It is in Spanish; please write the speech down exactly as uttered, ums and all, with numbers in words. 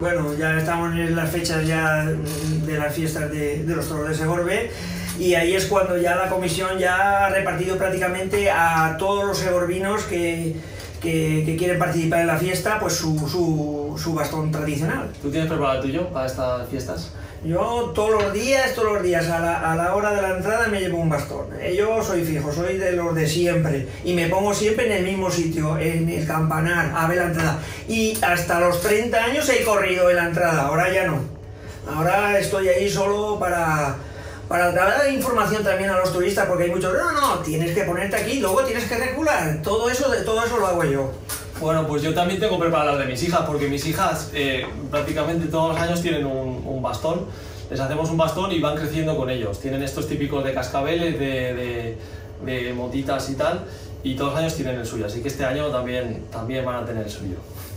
Bueno, ya estamos en las fechas ya de las fiestas de, de los toros de Segorbe, y ahí es cuando ya la comisión ya ha repartido prácticamente a todos los segorbinos que, que, que quieren participar en la fiesta, pues su, su, su bastón tradicional. ¿Tú tienes preparado el tuyo para estas fiestas? Yo todos los días, todos los días, a la, a la hora de la entrada me llevo un bastón. Yo soy fijo, soy de los de siempre, y me pongo siempre en el mismo sitio, en el campanar, a ver la entrada. Y hasta los treinta años he corrido en la entrada, ahora ya no. Ahora estoy ahí solo para, para dar información también a los turistas, porque hay muchos, no, no, tienes que ponerte aquí, luego tienes que regular. Todo eso, todo eso lo hago yo. Bueno, pues yo también tengo preparadas las de mis hijas, porque mis hijas eh, prácticamente todos los años tienen un, un bastón. Les hacemos un bastón y van creciendo con ellos. Tienen estos típicos de cascabeles, de, de, de motitas y tal, y todos los años tienen el suyo, así que este año también, también van a tener el suyo.